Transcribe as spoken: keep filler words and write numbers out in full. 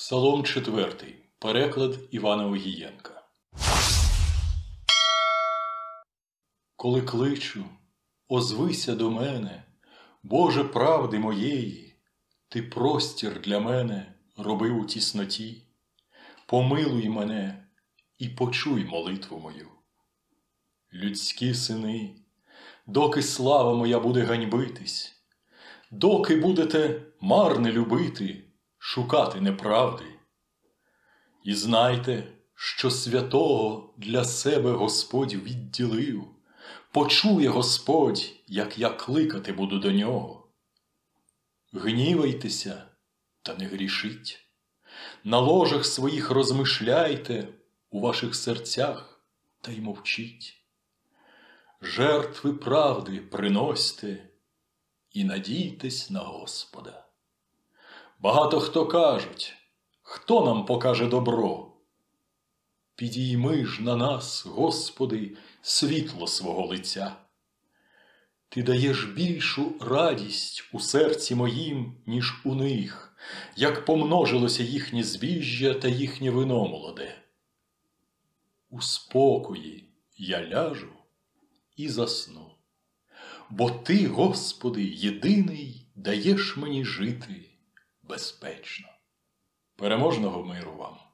Псалом четвертий. Переклад Івана Огієнка. Коли кличу, озвися до мене, Боже правди моєї, Ти простір для мене робив у тісноті. Помилуй мене і почуй молитву мою. Людські сини, доки слава моя буде ганьбитись, доки будете марне любити, шукати неправди. І знайте, що святого для себе Господь відділив, почує Господь, як я кликати буду до нього. Гнівайтеся, та не грішіть, на ложах своїх розмишляйте у ваших серцях, та й мовчіть. Жертви правди приносьте і надійтесь на Господа. Багато хто кажуть, хто нам покаже добро? Підійми ж на нас, Господи, світло свого лиця. Ти даєш більшу радість у серці моїм, ніж у них, як помножилося їхнє збіжжя та їхнє вино молоде. У спокої я ляжу і засну, бо Ти, Господи, єдиний, даєш мені жити безпечно. Переможного миру вам!